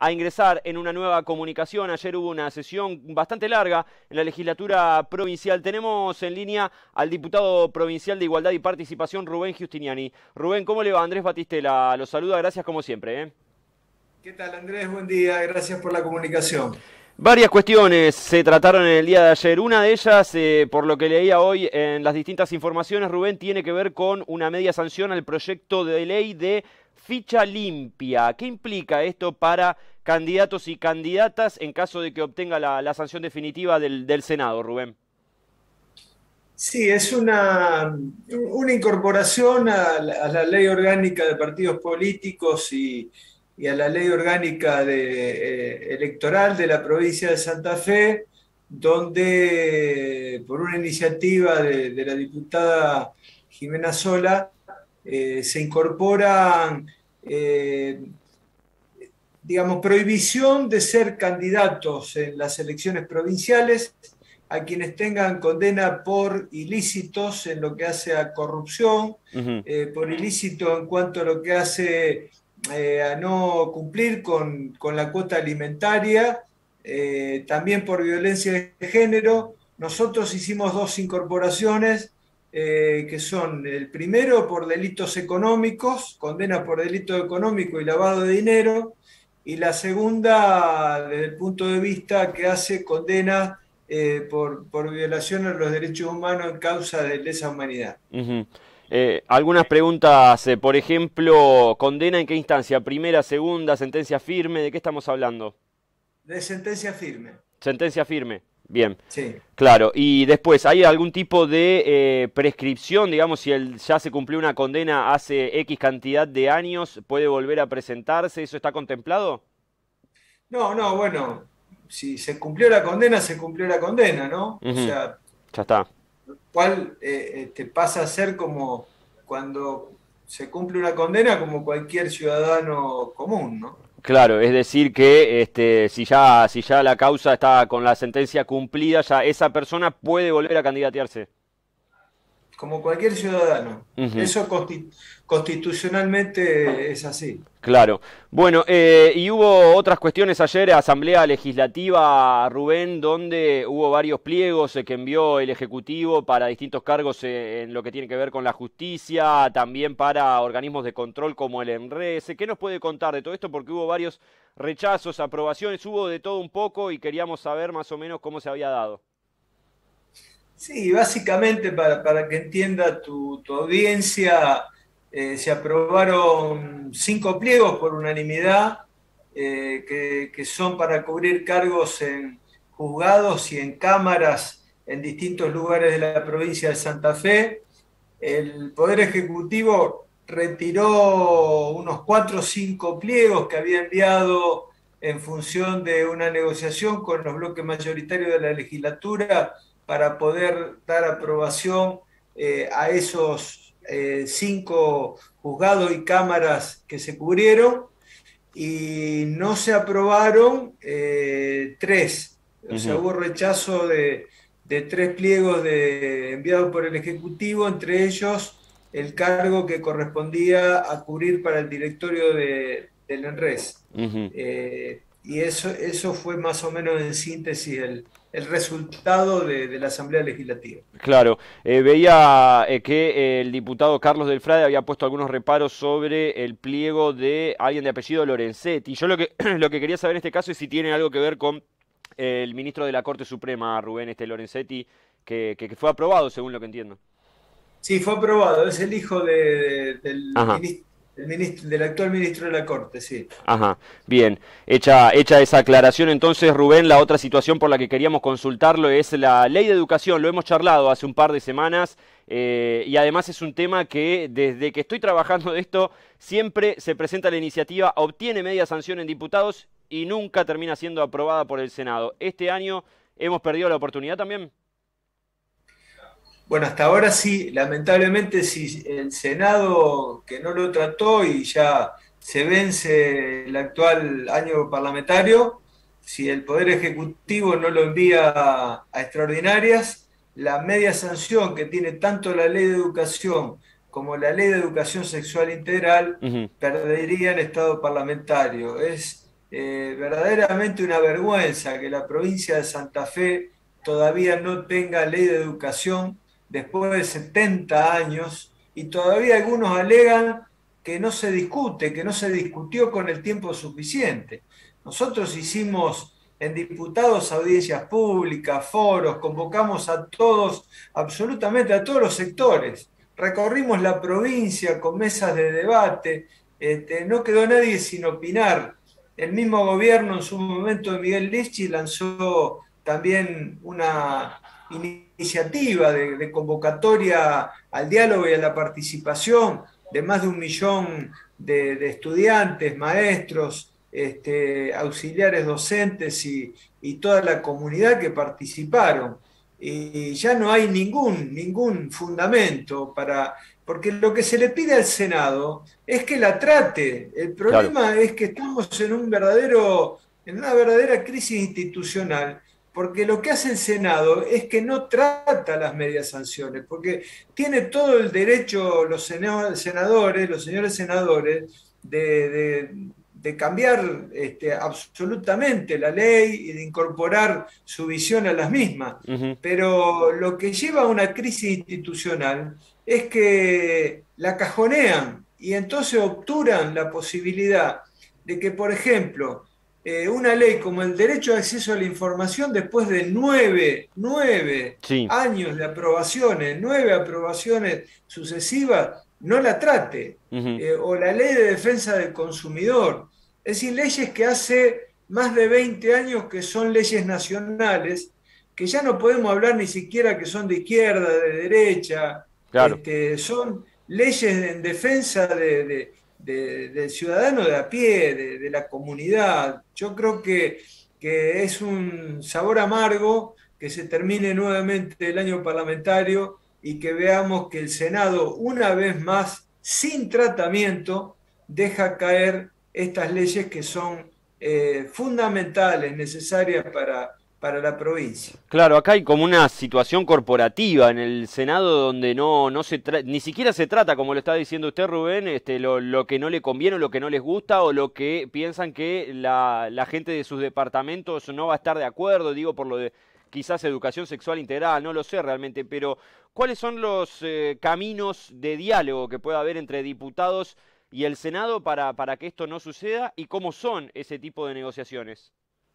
a ingresar en una nueva comunicación. Ayer hubo una sesión bastante larga en la legislatura provincial. Tenemos en línea al diputado provincial de Igualdad y Participación, Rubén Giustiniani. Rubén, ¿cómo le va? Andrés Batistela los saluda, gracias como siempre. ¿Qué tal, Andrés? Buen día, gracias por la comunicación. Varias cuestiones se trataron en el día de ayer. Una de ellas, por lo que leía hoy en las distintas informaciones, Rubén, tiene que ver con una media sanción al proyecto de ley de ficha limpia. ¿Qué implica esto para candidatos y candidatas en caso de que obtenga la sanción definitiva del Senado, Rubén? Sí, es una incorporación a la ley orgánica de partidos políticos y a la ley orgánica electoral de la provincia de Santa Fe, donde por una iniciativa de la diputada Jimena Sola se incorporan, digamos, prohibición de ser candidatos en las elecciones provinciales a quienes tengan condena por ilícitos en lo que hace a corrupción, Ujú. por ilícito en cuanto a lo que hace a no cumplir con la cuota alimentaria, también por violencia de género. Nosotros hicimos dos incorporaciones que son el primero por delitos económicos, condena por delito económico y lavado de dinero, y la segunda desde el punto de vista que hace condena por violación a los derechos humanos en causa de lesa humanidad. Ujú. Algunas preguntas, por ejemplo, ¿condena en qué instancia? ¿Primera, segunda, sentencia firme? ¿De qué estamos hablando? De sentencia firme. Sentencia firme. Bien, Sí. claro. Y después, ¿hay algún tipo de prescripción? Digamos, si él ya se cumplió una condena hace X cantidad de años, ¿puede volver a presentarse? ¿Eso está contemplado? No, no, bueno, si se cumplió la condena, se cumplió la condena, ¿no? O Ujú. sea, Ya está. cuál pasa a ser como cuando se cumple una condena como cualquier ciudadano común, ¿no? Claro, es decir que si ya la causa está con la sentencia cumplida, ya esa persona puede volver a candidatearse. Como cualquier ciudadano. Ujú. Eso constitucionalmente es así. Claro. Bueno, y hubo otras cuestiones ayer, Asamblea Legislativa, Rubén, donde hubo varios pliegos que envió el Ejecutivo para distintos cargos en lo que tiene que ver con la justicia, también para organismos de control como el ENRES. ¿Qué nos puede contar de todo esto? Porque hubo varios rechazos, aprobaciones, hubo de todo un poco y queríamos saber más o menos cómo se había dado. Sí, básicamente para que entienda tu audiencia, se aprobaron 5 pliegos por unanimidad, que son para cubrir cargos en juzgados y en cámaras en distintos lugares de la provincia de Santa Fe. El Poder Ejecutivo retiró unos 4 o 5 pliegos que había enviado en función de una negociación con los bloques mayoritarios de la legislatura para poder dar aprobación a esos 5 juzgados y cámaras que se cubrieron, y no se aprobaron 3. O sea, Ujú. hubo rechazo de 3 pliegos enviados por el Ejecutivo, entre ellos el cargo que correspondía a cubrir para el directorio del ENRES. Ujú. Y eso fue más o menos en síntesis el resultado de la Asamblea Legislativa. Claro, veía que el diputado Carlos Delfrade había puesto algunos reparos sobre el pliego de alguien de apellido Lorenzetti. Yo lo que, lo que quería saber en este caso es si tiene algo que ver con el ministro de la Corte Suprema, Rubén Lorenzetti, que fue aprobado, según lo que entiendo. Sí, fue aprobado, es el hijo Ajá. del actual ministro de la Corte, sí. Ajá, bien. Hecha esa aclaración, entonces, Rubén, la otra situación por la que queríamos consultarlo es la ley de educación. Lo hemos charlado hace un par de semanas y además es un tema que desde que estoy trabajando de esto siempre se presenta la iniciativa, obtiene media sanción en diputados y nunca termina siendo aprobada por el Senado. Este año hemos perdido la oportunidad también. Bueno, hasta ahora sí, lamentablemente si el Senado, que no lo trató y ya se vence el actual año parlamentario, si el Poder Ejecutivo no lo envía a extraordinarias, la media sanción que tiene tanto la Ley de Educación como la Ley de Educación Sexual Integral Ujú. perdería en estado parlamentario. verdaderamente una vergüenza que la provincia de Santa Fe todavía no tenga ley de educación después de 70 años y todavía algunos alegan que no se discute, que no se discutió con el tiempo suficiente. Nosotros hicimos en diputados audiencias públicas, foros, convocamos a todos, absolutamente a todos los sectores. Recorrimos la provincia con mesas de debate, no quedó nadie sin opinar. El mismo gobierno en su momento de Miguel Lichi lanzó también una iniciativa de convocatoria al diálogo y a la participación de más de 1 millón de estudiantes, maestros, auxiliares docentes y toda la comunidad que participaron. Y ya no hay ningún fundamento para... Porque lo que se le pide al Senado es que la trate. El Claro. problema es que estamos en en una verdadera crisis institucional, porque lo que hace el Senado es que no trata las medias sanciones, porque tiene todo el derecho los senadores, los señores senadores, de cambiar absolutamente la ley y de incorporar su visión a las mismas. Ujú. Pero lo que lleva a una crisis institucional es que la cajonean y entonces obturan la posibilidad de que, por ejemplo, una ley como el derecho de acceso a la información, después de nueve Sí. años de aprobaciones, 9 aprobaciones sucesivas, no la trate. Ujú. O la ley de defensa del consumidor. Es decir, leyes que hace más de 20 años que son leyes nacionales, que ya no podemos hablar ni siquiera que son de izquierda, de derecha, Claro. son leyes en defensa del ciudadano de a pie, de la comunidad. Yo creo que es un sabor amargo que se termine nuevamente el año parlamentario y que veamos que el Senado, una vez más, sin tratamiento, deja caer estas leyes que son fundamentales, necesarias para la provincia. Claro, acá hay como una situación corporativa en el Senado donde no ni siquiera se trata, como lo está diciendo usted, Rubén, lo que no le conviene o lo que no les gusta o lo que piensan que la gente de sus departamentos no va a estar de acuerdo, digo por lo de quizás educación sexual integral, no lo sé realmente, pero ¿cuáles son los caminos de diálogo que pueda haber entre diputados y el Senado para que esto no suceda y cómo son ese tipo de negociaciones?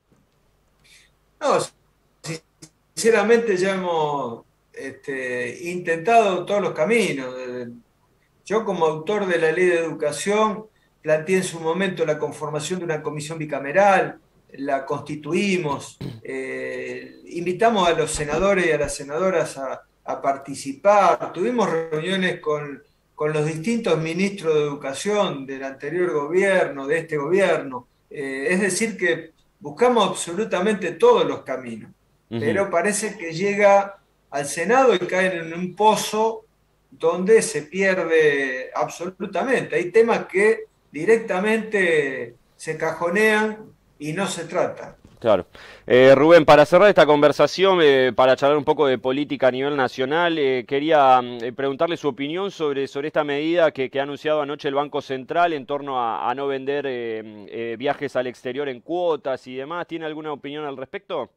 No, sinceramente ya hemos intentado todos los caminos. Yo como autor de la ley de educación planteé en su momento la conformación de una comisión bicameral, la constituimos, invitamos a los senadores y a las senadoras a participar, tuvimos reuniones con los distintos ministros de educación del anterior gobierno, de este gobierno. Es decir, que buscamos absolutamente todos los caminos, Ujú. pero parece que llega al Senado y caen en un pozo donde se pierde absolutamente. Hay temas que directamente se cajonean y no se tratan. Claro. Rubén, para cerrar esta conversación, para charlar un poco de política a nivel nacional, quería preguntarle su opinión sobre esta medida que ha anunciado anoche el Banco Central en torno a no vender viajes al exterior en cuotas y demás. ¿Tiene alguna opinión al respecto?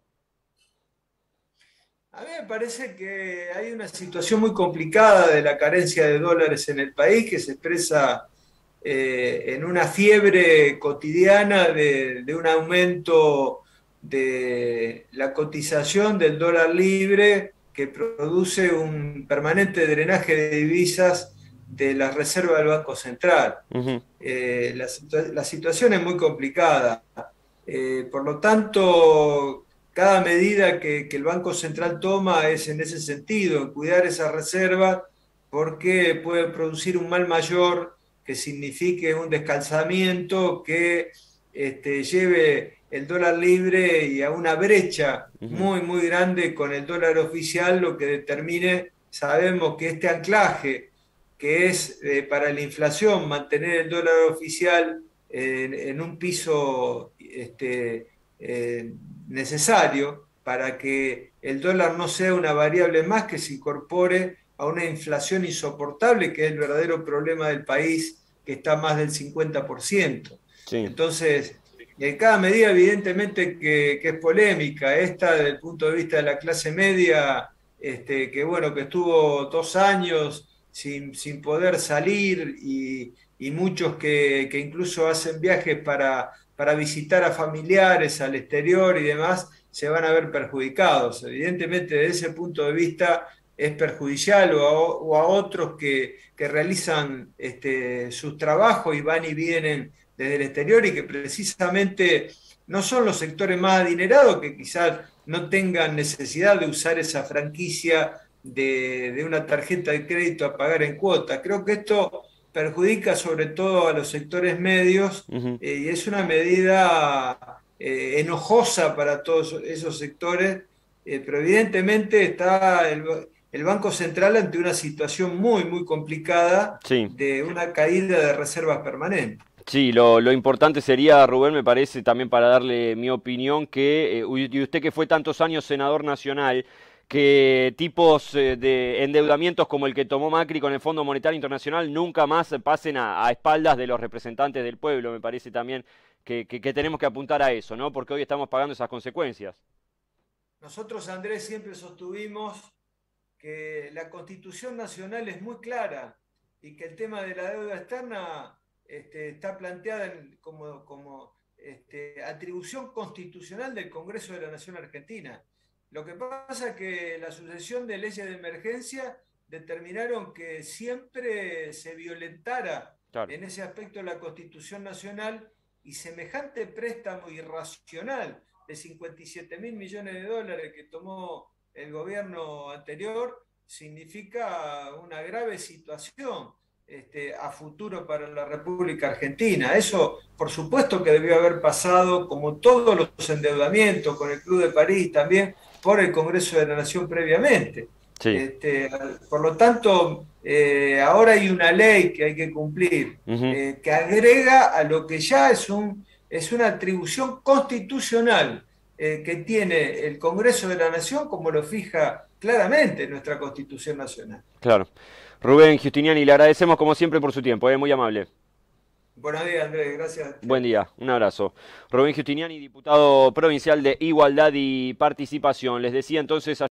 A mí me parece que hay una situación muy complicada de la carencia de dólares en el país que se expresa en una fiebre cotidiana de un aumento de la cotización del dólar libre que produce un permanente drenaje de divisas de las reservas del Banco Central. Ujú. La situación es muy complicada. Por lo tanto, cada medida que el Banco Central toma es en ese sentido, en cuidar esas reservas, porque puede producir un mal mayor que signifique un descalzamiento que lleve el dólar libre y a una brecha Ujú. muy grande con el dólar oficial, lo que determine, sabemos que este anclaje que es para la inflación, mantener el dólar oficial en un piso necesario para que el dólar no sea una variable más que se incorpore a una inflación insoportable, que es el verdadero problema del país, que está más del 50%. Sí. Entonces, Y hay cada medida evidentemente que es polémica. Esta desde el punto de vista de la clase media, que bueno, que estuvo 2 años sin poder salir y muchos que incluso hacen viajes para visitar a familiares al exterior y demás, se van a ver perjudicados. Evidentemente desde ese punto de vista es perjudicial o a otros que realizan sus trabajos y van y vienen desde el exterior y que precisamente no son los sectores más adinerados que quizás no tengan necesidad de usar esa franquicia de una tarjeta de crédito a pagar en cuotas. Creo que esto perjudica sobre todo a los sectores medios Ujú. y es una medida enojosa para todos esos sectores, pero evidentemente está el Banco Central ante una situación muy, muy complicada Sí. de una caída de reservas permanentes. Sí, lo importante sería, Rubén, me parece, también para darle mi opinión, que y usted que fue tantos años senador nacional, que tipos de endeudamientos como el que tomó Macri con el Fondo Monetario Internacional nunca más pasen a espaldas de los representantes del pueblo. Me parece también que tenemos que apuntar a eso, ¿no? Porque hoy estamos pagando esas consecuencias. Nosotros, Andrés, siempre sostuvimos que la Constitución Nacional es muy clara y que el tema de la deuda externa está planteada como atribución constitucional del Congreso de la Nación Argentina. Lo que pasa es que la sucesión de leyes de emergencia determinaron que siempre se violentara Claro. en ese aspecto la Constitución Nacional y semejante préstamo irracional de 57 mil millones de dólares que tomó el gobierno anterior significa una grave situación a futuro para la República Argentina. Eso, por supuesto que debió haber pasado, como todos los endeudamientos con el Club de París también, por el Congreso de la Nación previamente. Sí. Por lo tanto, ahora hay una ley que hay que cumplir, Ujú. que agrega a lo que ya es una atribución constitucional que tiene el Congreso de la Nación, como lo fija claramente nuestra Constitución Nacional. Claro. Rubén Giustiniani, le agradecemos como siempre por su tiempo, muy amable. Buenos días, Andrés, gracias a Buen usted. día, un abrazo. Rubén Giustiniani, diputado provincial de Igualdad y Participación. Les decía entonces